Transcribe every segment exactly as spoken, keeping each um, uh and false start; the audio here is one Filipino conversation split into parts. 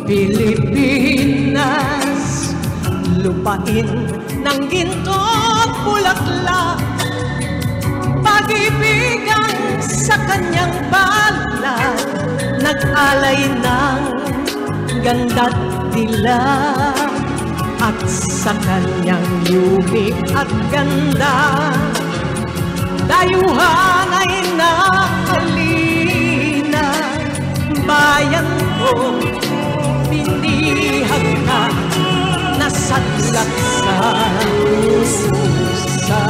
Pilipinas, lupain ng ginto't bulaklak, pag-ibigang sa kanyang balat, nag-alay ng ganda't dilag, at sa kanyang yumik at ganda, dayuhan ay nakalina. Bayan ko, pinihag ka, nasadlak sa pusa.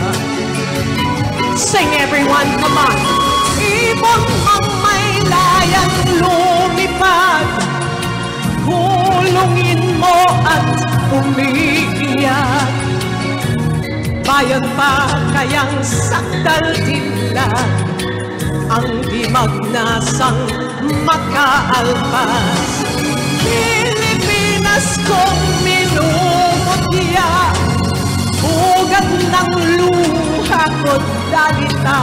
Sing everyone, come on! Ibon ang may layang lumipad, kulungin mo at umiiyak. Bayan pa kayang sakdal dilag, ang dimag-nasang makaalpas. Pilipinas kong minumutya, ugat ng luha ko't dalita,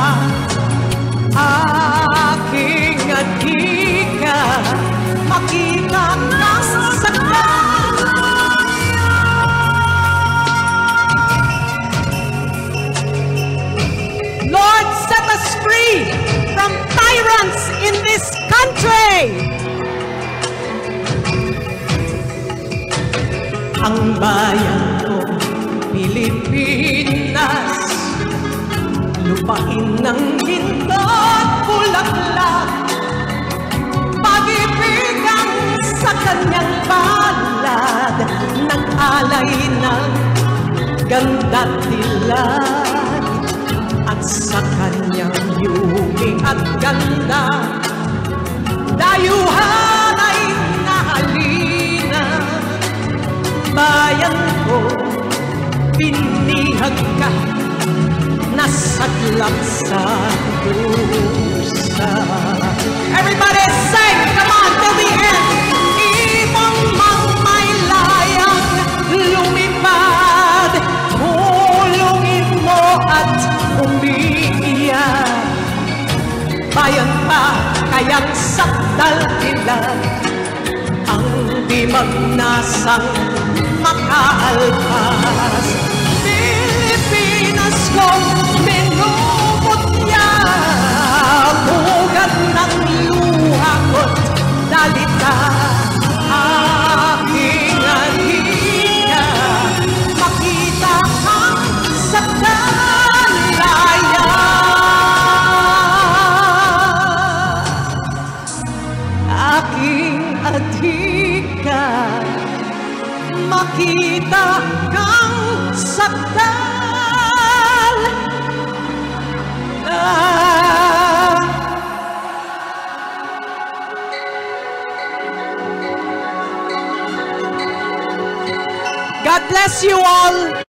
aking adhika, makita ng sakdal. Lord, set us free from tyrants in this country. Ang bayan ko, Pilipinas, lupain ng ginto't bulaklak, pag-ibigang sa kanyang palad, nag-alay ng ganda't dilag, at sa kanyang yumi at ganda, dayuhan ay nahalina. Bayan ko, pinihag ka, nasadlak sa pusa. Everybody sing, come on, till the end. Ibang mang may layang lumipad, hulungin mo at umiiyak. Bayan pa kayang sakdal dilag, ang dimag-nasang makaalpas. Pilipinas kong minumutya, ugat ng luha ko't dalita, aking adhika, makita kang sakdalaya. Aking adhika, makita kang sakdal. God bless you all.